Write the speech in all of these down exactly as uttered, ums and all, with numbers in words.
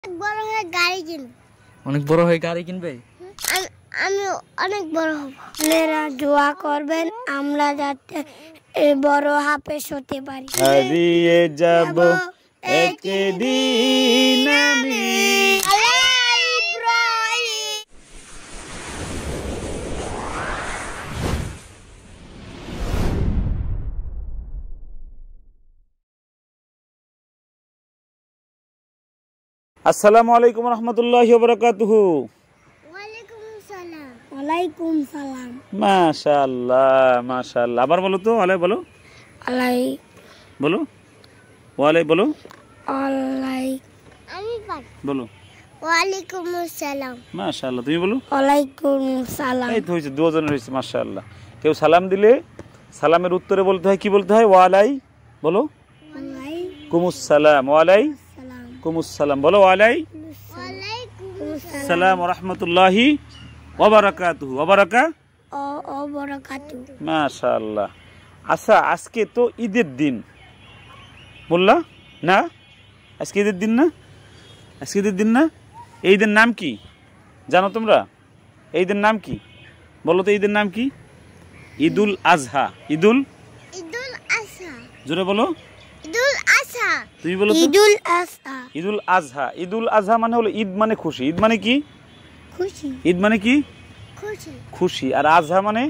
বড় হয়ে গাড়ি কিনবে। অনেক বড় হয়ে গাড়ি কিনবে? আমি অনেক বড় হব। আপনারা দোয়া করবেন আমরা যাতে বড় হাফেজ হতে পারি। হারিয়ে যাব একদিন আমি। আসসালামু আলাইকুম রহমতুল্লাহি ওয়া বারাকাতুহু। ওয়ালাইকুম সালাম। ওয়ালাইকুম সালাম। মাশাআল্লাহ মাশাআল্লাহ। আবার বলো তো, ওয়ালাই বলো। ওয়ালাই বলো। ওয়ালাই বলো। ওয়ালাই আমি পারি। বলো। ওয়ালাইকুম সালাম। মাশাআল্লাহ। তুমি বলো। ওয়ালাইকুম সালাম। এই তো হয়েছে, দুজনের হয়েছে। মাশাআল্লাহ। কেউ সালাম দিলে সালামের উত্তরে বলতে হয় কি বলতে হয়? ওয়ালাই বলো। ওয়ালাইকুমুস সালাম। ওয়ালাই কুমুসসালাম বলো। ওয়ালাইকুম সালাম ওয়া রাহমাতুল্লাহি ওয়া বারাকাতুহু। ওয়া বারাকা ও বারাকাতুহু। মাশাআল্লাহ। আচ্ছা, আজকে তো ঈদের দিন বললা না? আজকে ঈদের দিন না? আজকে ঈদের দিন না? এই ঈদের নাম কি জানো তোমরা? এই ঈদের নাম কি বলো তো? ঈদের নাম কি? ঈদুল আজহা। ঈদুল ঈদুল আজহা। জোরে বলো। ঈদুল আজহা। তুমি বলো তো। ঈদুল আজহা। ঈদুল আজহা। ঈদুল আজহা মানে হলো ঈদ মানে খুশি। ঈদ মানে কি? খুশি। ঈদ মানে কি? খুশি। খুশি। আর আজহা মানে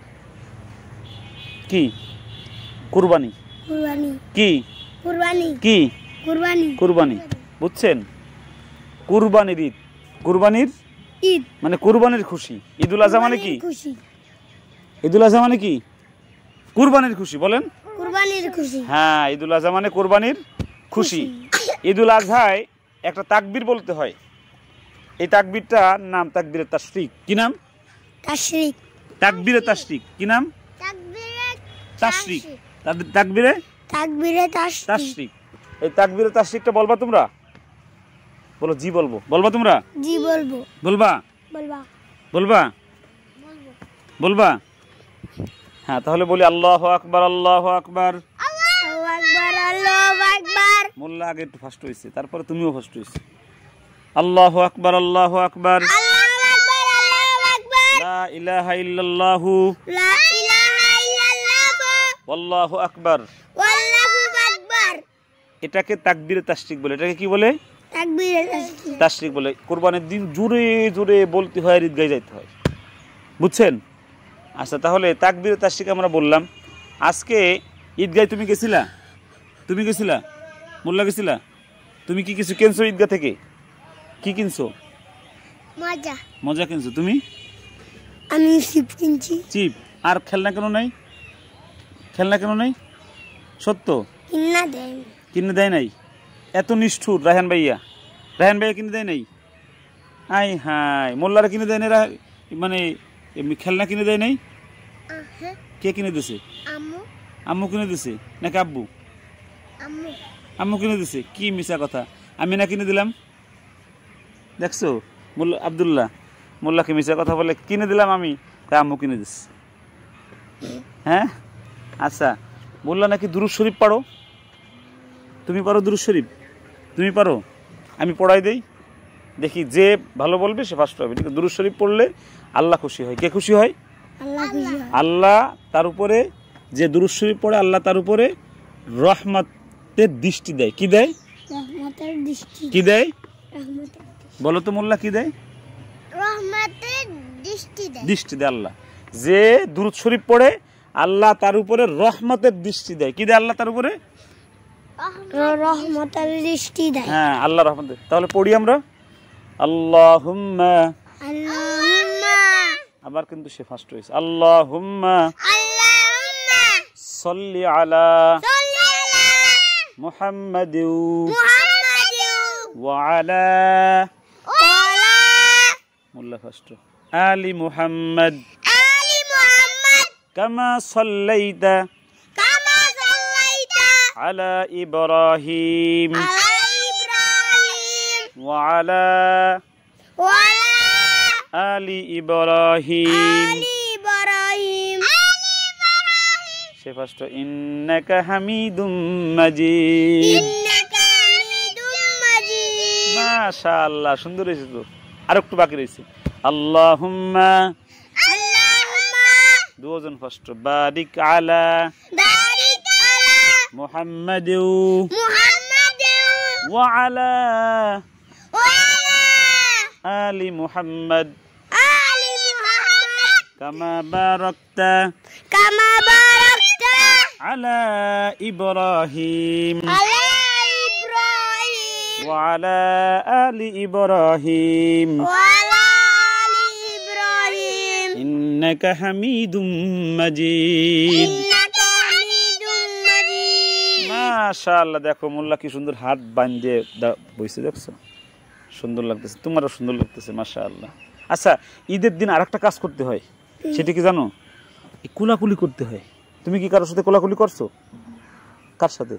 কি? কুরবানি। কুরবানি। কি? কুরবানি। কি? কুরবানি। কুরবানি। বুঝছেন? কুরবানির ঈদ। কুরবানির ঈদ মানে কুরবানির খুশি। ঈদুল আজহা মানে কি? খুশি। ঈদুল আজহা মানে কি? কুরবানির খুশি। বলেন। কুরবানির খুশি। হ্যাঁ, ঈদুল আজহা মানে কুরবানির খুশি। ঈদুল আজহায় একটা তাকবীর বলতে হয়। এই তাকবীরটার নাম তাকবীরে তাশরিক। কি নাম? তাশরিক। তাকবীরে তাশরিক। কি নাম? তাকবীরে তাশরিক। তাদের তাকবীরে তাকবীরে তাশরিক। এই তাকবীরে তাশরিকটা বলবা তোমরা? বলো। জি বলবো। বলবা তোমরা? জি বলবো। বলবা? বলবা। বলবা? বলবো। বলবা? হ্যাঁ, তাহলে বলি আল্লাহু আকবার। আল্লাহু আকবার। আল্লাহু আকবার। আল্লাহু আকবার। মোল্লা আগে একটু ফার্স্ট হইছে, তারপরে তুমিও ফার্স্ট হইছে। আল্লাহু আকবার। আল্লাহু আকবার। আল্লাহু আকবার। আল্লাহু আকবার। লা ইলাহা ইল্লাল্লাহু লা ইলাহা ইল্লাল্লাহু ওয়াল্লাহু আকবার। ওয়াল্লাহু আকবার। এটাকে তাকবীরে তাশরিক বলে। এটাকে কি বলে? তাকবীরে তাশরিক। তাশরিক বলে। কুরবানির দিন জোরে জোরে বলতে হয়, ঈদগাহে যাইতে হয়। বুঝছেন? আচ্ছা, তাহলে তাকবীরে তাশরিক আমরা বললাম। আজকে ঈদগাহে তুমি গেছিলা? তুমি গেছিলা? মোল্লা গেছিলা? তুমি কি কিছু কিনছো ঈদগাহ থেকে? কি কিনছো? মজা। মজা কিনছো। তুমি? আমি চিপ কিনছি। চিপ। আর খেলনা কেন নাই? খেলনা কেন নাই? সত্য কিনা দেন। কিনে দেয় নাই? এত নিষ্ঠুর রায়হান ভাইয়া। রায়হান ভাইয়া কিনে দেয় নাই? আই হাই, মোল্লারা কিনে দেয় না? মানে খেলনা কিনে দেয় নাই? কে কিনে দিছে? আম্মু। আম্মু কিনে দিছে নাকি আব্বু? আম্মু। আম্মু কিনে দিছে। কি মিছা কথা! আমি না কিনে দিলাম? দেখছো মোল্লা আব্দুল্লাহ, মোল্লাকে মিছা কথা বলে কিনে দিলাম আমি, তাই আম্মু কিনে দিস। হ্যাঁ, আচ্ছা, মোল্লা নাকি দুরূদ শরীফ পারো? তুমি পারো দুরূদ শরীফ? তুমি পারো? আমি পড়াই দেই, দেখি যে ভালো বলবে সে ফার্স্ট হবে। ঠিক আছে? দুরূদ শরীফ পড়লে আল্লাহ খুশি হয়। কে খুশি হয়? আল্লাহ খুশি হয়। আল্লাহ তার উপরে যে দুরূদ শরীফ পড়ে আল্লাহ তার উপরে রহমতের দৃষ্টি দেয়। কি দেয়? রহমতের দৃষ্টি। কি দেয়? রহমতের বলো তো মোল্লা, কি দেয়? রহমতের দৃষ্টি দেয়। দৃষ্টি দেয় আল্লাহ। যে দুরূদ শরীফ পড়ে আল্লাহ তার উপরে রহমতের দৃষ্টি দেয়। কি দেয় আল্লাহ তার উপরে? রহমতের দৃষ্টি দেয়। হ্যাঁ, আল্লাহ রহমত দেয়। তাহলে পড়ি আমরা আল্লাহুম্মা। আল্লাহুম্মা। আবার কিন্তু সে ফার্স্ট হয়েছে। আল্লাহুম্মা আল্লাহুম্মা সাল্লি আলা সাল্লি আলা মুহাম্মাদিন মুহাম্মাদিন ওয়া আলা ওয়া আলা মোল্লা ফার্স্ট আলি মুহাম্মাদ আলি মুহাম্মাদ কামা সাল্লাইতা কামা সাল্লাইতা আলা ইব্রাহিম আলা ইব্রাহিম ওয়া আলা ওয়া আলা আলি ইব্রাহিম আলি ইব্রাহিম সে ফার্স্ট ইন্নাকা হামিদুম মাজিদ। ইন্নাকা হামিদুম মাজিদ। মাশাআল্লাহ, সুন্দর হয়েছে তো। আর একটু বাকি রয়েছে। আল্লাহুম্মা দুজন ফার্স্ট বারিক আলা মুহাম্মাদিউ ওয়া আলা আলি মুহাম্মাদ কামা বারাকতা কামা বারাকতা আলা ইব্রাহিম আলা ইব্রাহিম ওয়া আলা আলি ইব্রাহিম ওয়া আলা আলি ইব্রাহিম ইন্নাকা হামিদুম মাজিদ। ইন্নাকা হামিদুম মাজিদ। মাশাআল্লাহ, দেখো মোল্লা কি সুন্দর হাত বাঁধে বইছে, দেখছো সুন্দর লাগতেছে, তোমারও সুন্দর লাগতেছে মাশাআল্লাহ। আচ্ছা, ঈদের দিন আরেকটা কাজ করতে হয়, সেটা কি জানো? এই কোলাকুলি করতে হয়। তুমি কি কারোর সাথে কোলাকুলি করছো? কার সাথে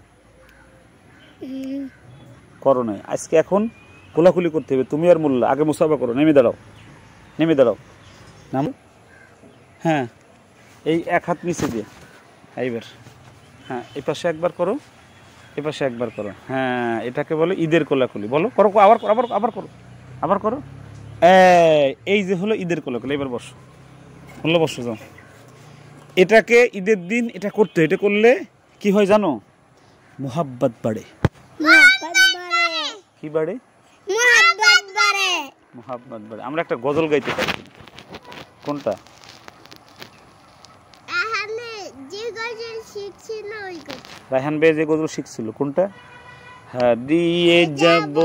করো নাই? আজকে এখন কোলাকুলি করতে হবে তুমি আর মোল্লা। আগে মুসাফা করো, নেমে দাঁড়াও, নেমে দাঁড়াও, নাম। হ্যাঁ, এই এক হাত নিচে দিয়ে এইবার, হ্যাঁ এই পাশে একবার করো, এ পাশে একবার করো। হ্যাঁ, এটাকে বলে ঈদের কোলাকুলি। বলো, করো, আবার আবার আবার করো, আবার করো। এই যে হলো ঈদের কোলাকুলি। এবার বসো, বললো বসো, যাও। এটাকে ঈদের দিন এটা করতে, এটা করলে কি হয় জানো? মুহাব্বত বাড়ে। মুহাব্বত বাড়ে। কি বাড়ে? মুহাব্বত বাড়ে। মুহাব্বত বাড়ে। আমরা একটা গজল গাইতে পারি, কোনটা? এখানে যে গজল শিখছি না ওই গজল। রায়হান ভাই যে গজল শিখছিল কোনটা? হারিয়ে যাব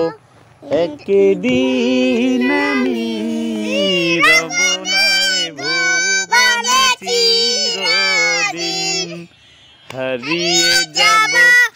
একদিন আমি, রব নাই ভুবনে চিরদিন। হারিয়ে যাব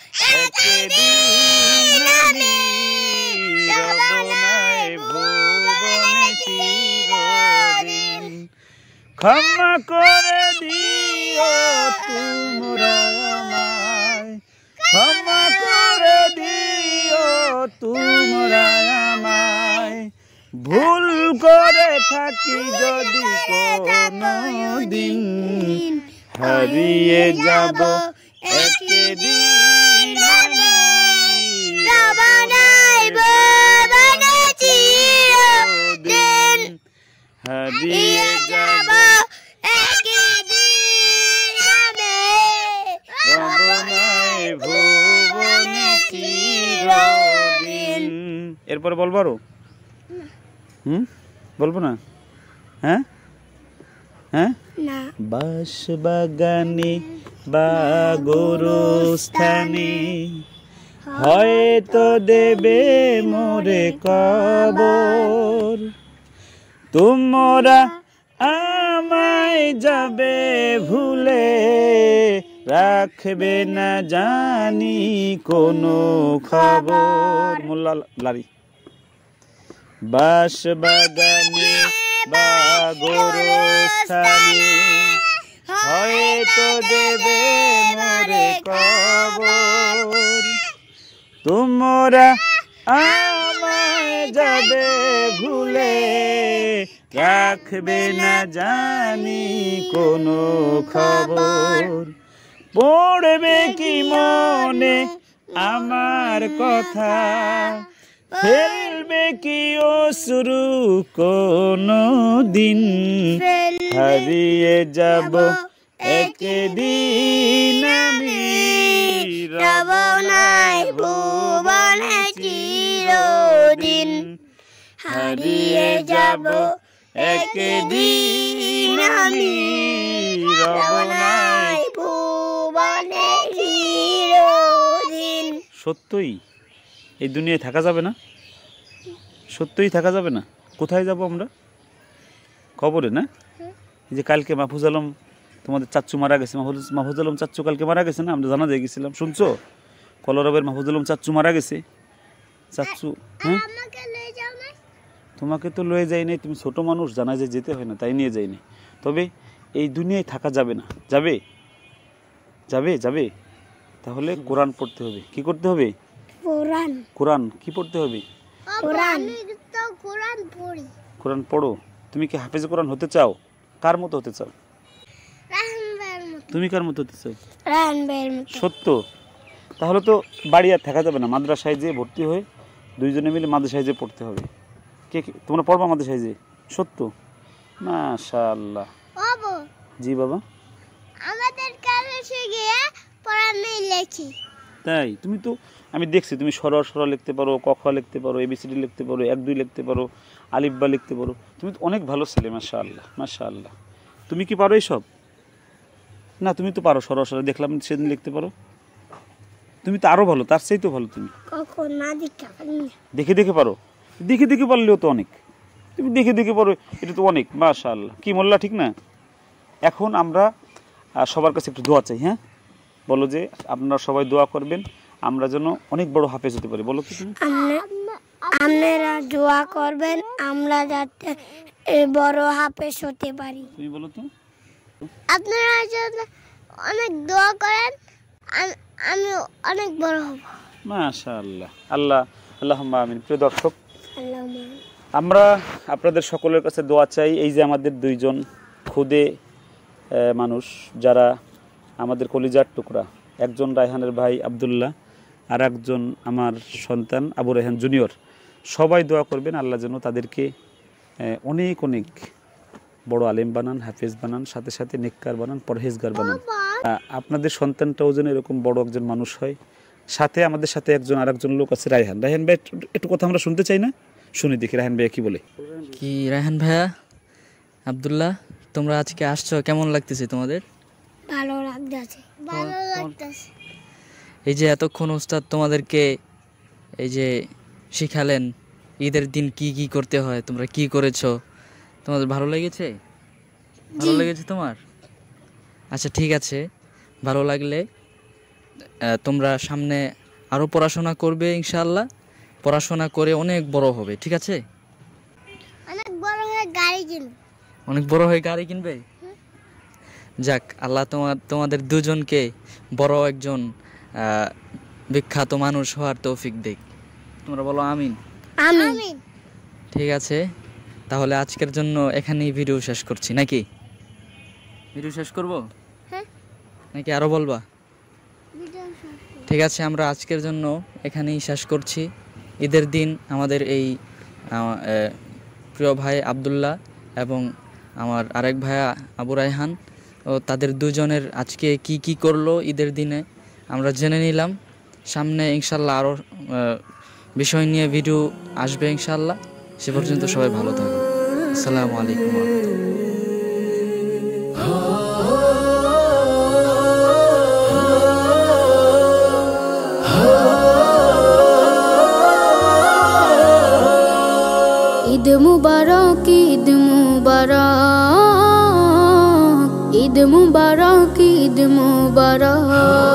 একদিন আমি, রব নাই ভুবনে চিরদিন। ক্ষমা করে দিও তোমরা আমায়, ক্ষমা করে দিও তোমরা আমায়, ভুল করে থাকি যদি কোনো দিন। হারিয়ে যাব একদিন আমি, রব নাই ভুবনে চিরদিন। হারিয়ে যাব একদিন আমি, রব নাই ভুবনে চিরদিন। এরপরে বলবো আরো? হুম, বলবো না? হ্যাঁ হ্যাঁ না। বাস বাগানে বা গোরস্থানে হয়তো দেবে মোরে কবর। তোমরা আমায় যাবে ভুলে, রাখবে না জানি কোনো খবর। মোল্লা লারি। বাস বাগানে বা গোরস্থানে হয়তো দেবে মোরে কবর। তোমরা আমায় যাবে ভুলে, রাখবে না জানি কোনো খবর। পড়বে কি মনে আমার কথা, ফেলবে কি অশ্রু কোনো দিন। হারিয়ে যাব একদিন আমি, রব নাই ভুবনে চিরদিন। হারিয়ে যাব একদিন আমি, রব নাই ভুবনে চিরদিন। সত্যই এই দুনিয়ায় থাকা যাবে না, সত্যই থাকা যাবে না। কোথায় যাব আমরা? খবরে না? এই যে কালকে মাহফুজ আলম, তোমাদের চাচ্চু মারা গেছে। মাহফুজ মাহফুজ আলম চাচ্চু কালকে মারা গেছে না? আমরা জানা দিয়ে গেছিলাম, শুনছো? কলরবের মাহফুজ আলম চাচ্চু মারা গেছে। চাচ্চু, হ্যাঁ তোমাকে তো লয়ে যাই নাই, তুমি ছোট মানুষ, জানা যে যেতে হয় না, তাই নিয়ে যাইনি। তবে এই দুনিয়ায় থাকা যাবে না। যাবে যাবে যাবে তাহলে কোরআন পড়তে হবে। কি করতে হবে? কোরআন। কোরআন কি পড়তে হবে? কোরআন। তো কোরআন পড়ি। কোরআন পড়ো। তুমি কি হাফেজে কোরআন হতে চাও? কার মতো হতে চাও? রায়হান ভাইয়ের মতো। তুমি কার মতো হতে চাও? রায়হান ভাইয়ের মতো। সত্য? তাহলে তো বাড়ি আর থাকা যাবে না, মাদ্রাসায় যেয়ে ভর্তি হয়ে দুইজনে মিলে মাদ্রাসায় যে পড়তে হবে। কে কে তোমরা পড়বা মাদ্রাসায় যে? সত্য? মাশাআল্লাহ। বাবু জি বাবা, আমাদের কাছে গিয়ে পড়া নেই লেখি। তাই? তুমি তো আমি দেখছি তুমি সর সর লিখতে পারো, ক খ লিখতে পারো, এবিসিডি লিখতে পারো, এক দুই লিখতে পারো, আলিফ বা লিখতে পারো। তুমি তো অনেক ভালো ছেলে, মাশাআল্লাহ মাশাআল্লাহ। তুমি কি পারো এইসব? না তুমি তো পারো, সর সর দেখলাম সেদিন লিখতে পারো। তুমি তো আরো ভালো, তার চেয়ে তো ভালো তুমি। কখন না দেখা পারি দেখে দেখে পারো, দেখে দেখে পারলেও তো অনেক। তুমি দেখে দেখে পারো, এটা তো অনেক, মাশাআল্লাহ। কি মোল্লা, ঠিক না? এখন আমরা আহ, সবার কাছে একটু দোয়া চাই। হ্যাঁ, বলো যে আপনারা সবাই দোয়া করবেন আমরা যেন অনেক বড় হাফেজ হতে পারি। বলো তো তুমি। আপনারা দোয়া করবেন আমরা যাতে এ বড় হাফেজ হতে পারি। তুমি বলো তো। আপনারা যদি অনেক দোয়া করেন আম- আমি অনেক বড় হব। মাশাআল্লাহ, আল্লাহ আল্লাহুম্মা আমিন। প্রিয় দর্শক, আল্লাহুম্মা। আমরা আপনাদের সকলের কাছে দোয়া চাই। এই যে আমাদের দুইজন খুদে আহ, মানুষ যারা আমাদের কলিজার টুকরা, একজন রায়হানের ভাই আব্দুল্লাহ, আর একজন আমার সন্তান আবু রায়হান জুনিয়র, সবাই দোয়া করবেন আল্লাহ যেন তাদেরকে আহ, অনেক অনেক বড় আলেম বানান, হাফেজ বানান, সাথে সাথে নেককার বানান, পরহেজগার বানান। আহ, আপনাদের সন্তানটাও যেন এরকম বড় একজন মানুষ হয়। সাথে আমাদের সাথে একজন আর একজন লোক আছে, রায়হান। রায়হান ভাই একটু- একটু কথা আমরা শুনতে চাই না? শুনি দেখি রায়হান ভাই কি বলে। কি রায়হান ভাইয়া, আব্দুল্লাহ, তোমরা আজকে আসছো, কেমন লাগতেছে তোমাদের? ভালো লাগতেছে, ভালো লাগতেছে। এই যে এতক্ষণ ওস্তাদ তোমাদেরকে এই যে শিখালেন ঈদের দিন কি কি করতে হয়, তোমরা কি করেছো, তোমাদের ভালো লেগেছে? ভালো লেগেছে তোমার? আচ্ছা ঠিক আছে, ভালো লাগলে আহ, তোমরা সামনে আরও পড়াশোনা করবে ইনশাআল্লাহ। পড়াশোনা করে অনেক বড় হবে, ঠিক আছে? অনেক বড় হয়ে গাড়ি কিনব। অনেক বড় হয়ে গাড়ি কিনবে? যাক, আল্লাহ তোমার তোমাদের দুজনকে বড় একজন আহ, বিখ্যাত মানুষ হওয়ার তৌফিক দেখ। তোমরা বলো আমিন। আমিন। ঠিক আছে, তাহলে আজকের জন্য এখানেই ভিডিও শেষ করছি, নাকি? ভিডিও শেষ করব হ্যাঁ, নাকি আরও বলবা? ভিডিও শেষ করব। ঠিক আছে, আমরা আজকের জন্য এখানেই শেষ করছি। ঈদের দিন আমাদের এই আহ, আহ, প্রিয় ভাই আব্দুল্লাহ এবং আমার আরেক ভাইয়া আবু রায়হান ও তাদের দুজনের আজকে কি কি করলো ঈদের দিনে আমরা জেনে নিলাম। সামনে ইনশাল্লাহ আরও আহ, বিষয় নিয়ে ভিডিও আসবে ইনশাল্লাহ। সে পর্যন্ত সবাই ভালো থাকুন। আসসালামু আলাইকুম ওয়া রাহমাতুল্লাহ। ঈদ মুবারক, ঈদ মুবারক, ঈদ মুবারক, ঈদ মুবারক।